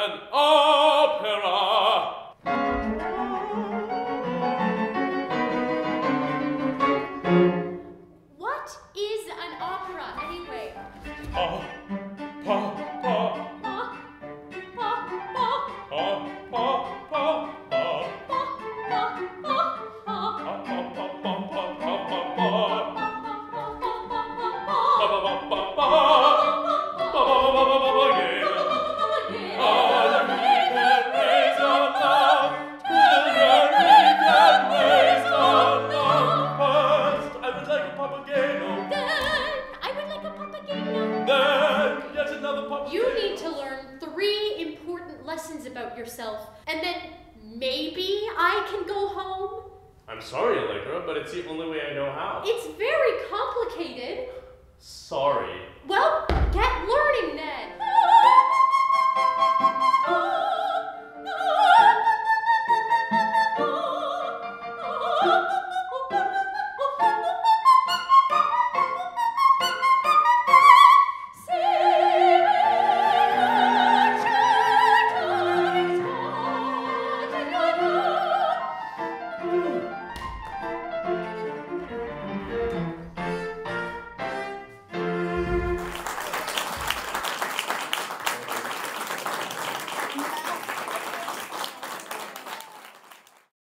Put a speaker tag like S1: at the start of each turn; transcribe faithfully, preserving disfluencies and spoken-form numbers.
S1: An opera.
S2: What is an opera, anyway?
S1: Pa, pa, pa.
S2: Pa, pa, pa.
S1: Pa, pa, pa, pa.
S2: Pa, pa, pa, pa. You need to learn three important lessons about yourself, and then maybe I can go home.
S1: I'm sorry, Allegra, but it's the only way I know how.
S2: It's very complicated.
S1: Sorry.
S2: Well, get learning.